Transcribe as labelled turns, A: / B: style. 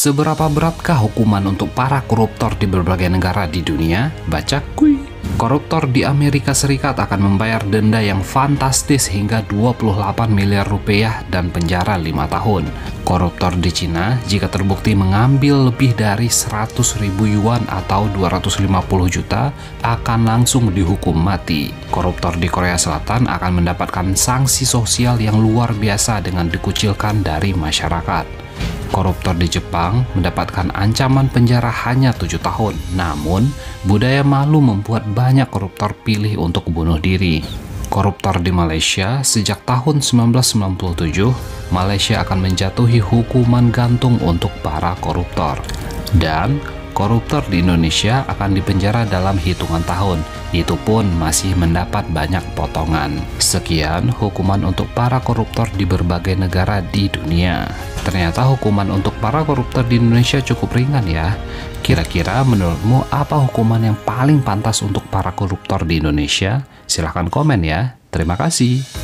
A: Seberapa beratkah hukuman untuk para koruptor di berbagai negara di dunia? Baca kuy. Koruptor di Amerika Serikat akan membayar denda yang fantastis hingga 28 miliar rupiah dan penjara 5 tahun. Koruptor di Cina jika terbukti mengambil lebih dari 100.000 yuan atau 250 juta akan langsung dihukum mati. Koruptor di Korea Selatan akan mendapatkan sanksi sosial yang luar biasa dengan dikucilkan dari masyarakat. Koruptor di Jepang mendapatkan ancaman penjara hanya 7 tahun. Namun, budaya malu membuat banyak koruptor pilih untuk bunuh diri. Koruptor di Malaysia sejak tahun 1997, Malaysia akan menjatuhi hukuman gantung untuk para koruptor. Dan koruptor di Indonesia akan dipenjara dalam hitungan tahun. Itu pun masih mendapat banyak potongan. Sekian hukuman untuk para koruptor di berbagai negara di dunia. Ternyata hukuman untuk para koruptor di Indonesia cukup ringan ya. Kira-kira menurutmu apa hukuman yang paling pantas untuk para koruptor di Indonesia? Silahkan komen ya. Terima kasih.